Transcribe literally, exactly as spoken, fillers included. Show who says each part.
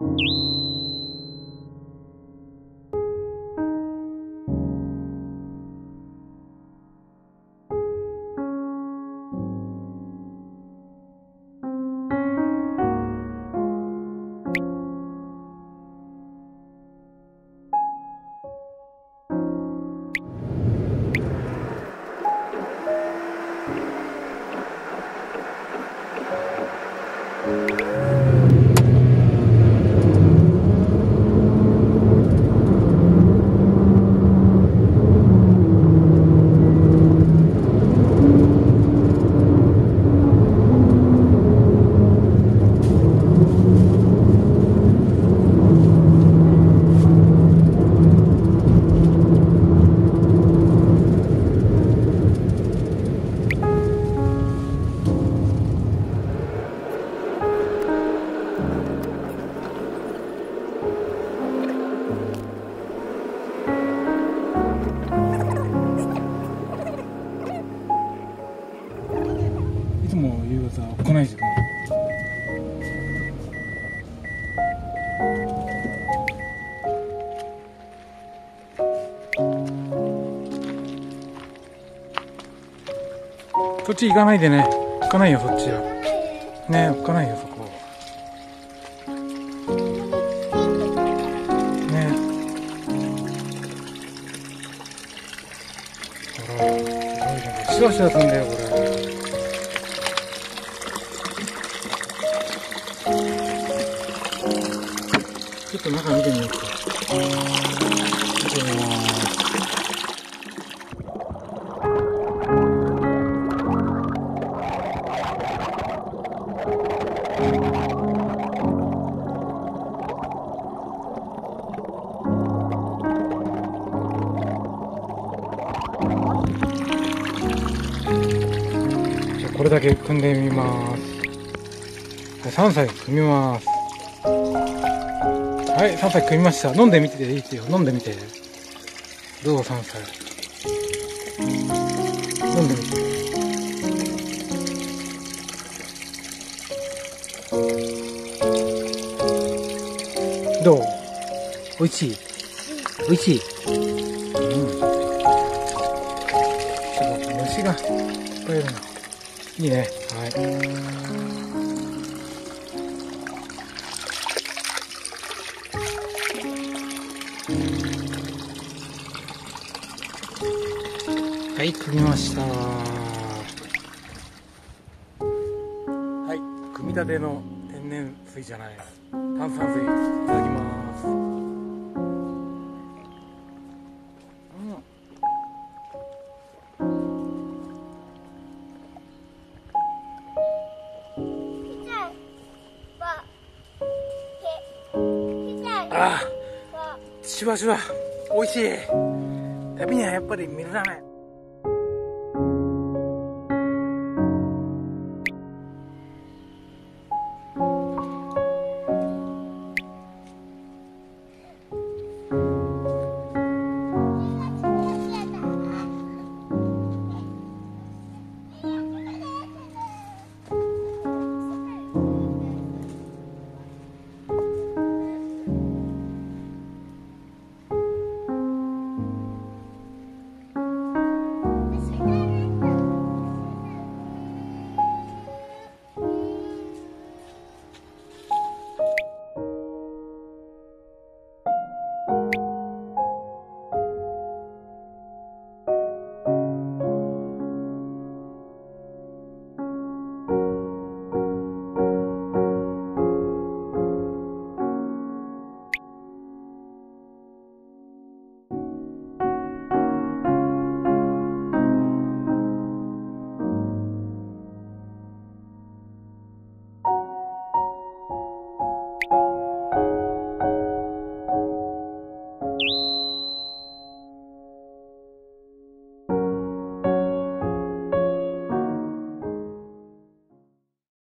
Speaker 1: いつも夕方来ない時間。そっち行かないでね。行かないよ、そっちは。ね、行かないよ、そこ。ね。ほら、すごいね。シュワシュワすんだよ、これ。ちょっと中見てみようか。見てみます。じゃあこれだけ組んでみます。さんさい組みます。はい、さんさい組みました。飲んでみていいですよ。飲んでみて。どうぞさんさい。飲んでみて。どう？おいしい？おいしい？うん。ちょっと虫がいっぱいいるな。いいね。はい。はい、組みました。はい、組み立ての天然水じゃない、炭酸水いただきます。うん。ああ、シュワシュワ、美味しい。旅にはやっぱり水だね。